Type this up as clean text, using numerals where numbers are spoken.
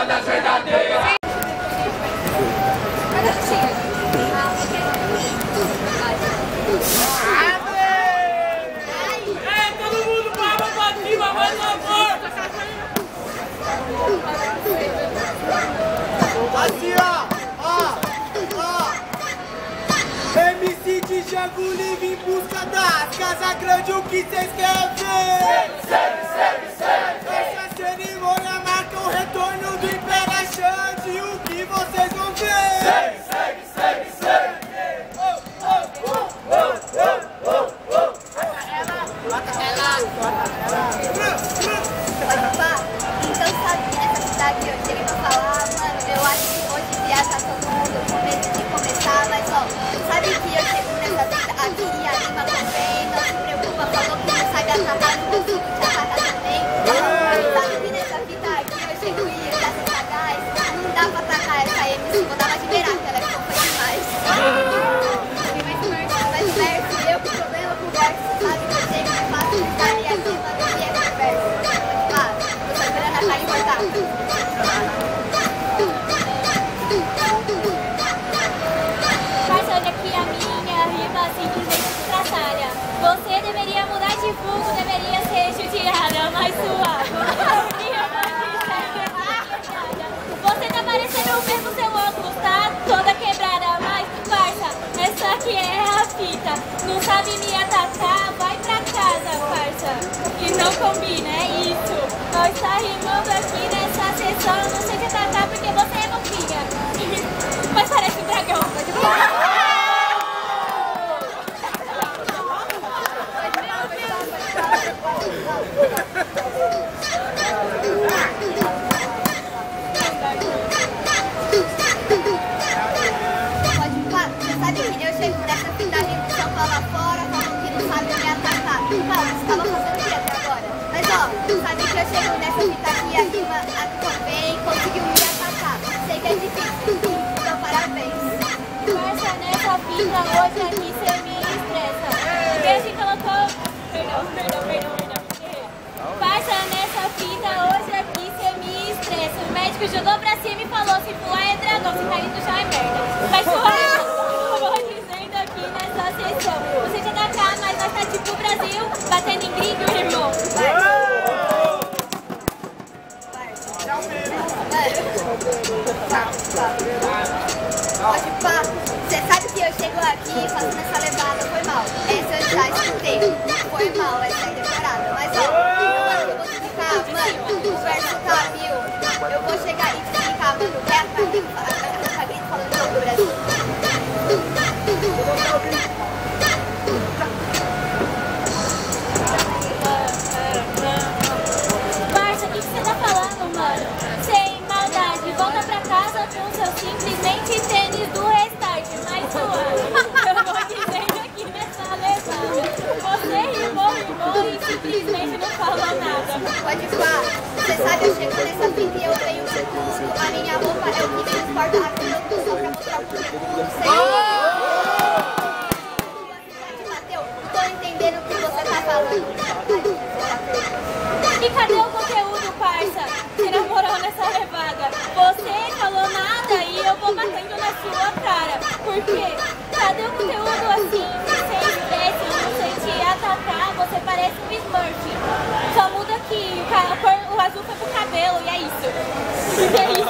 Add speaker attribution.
Speaker 1: das verdadeiras.
Speaker 2: Todo mundo palma pra cima, mais amor!
Speaker 3: Assim, MC de Django Livre em busca das Casa Grande, o que cês querem ver? Essa cerimônia marca o retorno do Império Xande, o que vocês vão ver?
Speaker 4: Então sabe que nessa cidade eu cheguei pra falar, mano, eu acho que hoje em dia tá todo mundo com medo de começar, mas ó, sabe que eu chego nessa vida aqui e a rima também, não se preocupa, falou que não sai atrapalhar, não consigo te atacar também. Sabe que nessa vida aqui eu chego e eu já sou sagaz, não dá pra atacar essa MC, vou dar uma de beirar, que ela é fofa demais. Mas verso, eu com problema com verso, sabe que eu chego e faço freestyle e aqui, mano, que é conversa.
Speaker 5: Parça, olha aqui a minha rima simplesmente estraçalha. Você deveria mudar de fogo, deveria ser judiada, mais suave. Você tá parecendo mesmo seu óculos, tá toda quebrada, mas parça, essa aqui é a fita. Não sabe me atacar, vai pra casa, parça. Que não combina, é isso. Nós tá rimando aqui nessa sessão, eu não sei te atacar porque você é novinha. Mas parece um dragão.
Speaker 4: Você sabe que eu chego nessa fita de São Paulo fora, falando que não sabe me atacar. Não, você tava fazendo o que até agora? Mas ó, sabe que eu chego nessa fita aqui, a rima também conseguiu me atacar. Sei que é difícil, então parabéns.
Speaker 5: Parça, nessa fita hoje aqui cê me estressa. Desde que colocou... Perdão. Parça, nessa fita hoje aqui cê me estressa. O médico jogou pra cima e falou, se pular é dragão, se cair no chão é merda. Mas eu vou dizendo aqui nessa sessão. Você já tá cá, mas nós tá tipo Brasil, batendo em gringo, irmão.
Speaker 4: Pode pá, você sabe que eu chego aqui fazendo essa levada, foi mal. Essa eu já escutei, foi mal, essa é decorada. Mas ó, eu vou te explicar, mano, o verso tá mil. Eu vou chegar e te explicar, mano, o que é a grito falando do Brasil.
Speaker 5: Parça, o que você tá falando, mano? Sem maldade, volta pra casa com seu simplesmente tênis do Restart, mais suave. Eu vou dizendo aqui nessa levada. Você rimou e simplesmente não falou nada.
Speaker 4: Pode pá, você sabe, eu chego nessa fita e eu venho com tudo. A minha roupa é o que transporta a vida, eu tô só pra mostrar o conteúdo. Mateu, não tô entendendo o que você tá falando.
Speaker 5: E cadê o conteúdo, parça? Tira moral nessa levada. Você falou nada e eu vou batendo na sua cara. Por quê? Cadê o conteúdo assim? Sem estresse, não sei te atacar, você parece um Smurf. Só muda que o azul foi pro cabelo e é isso.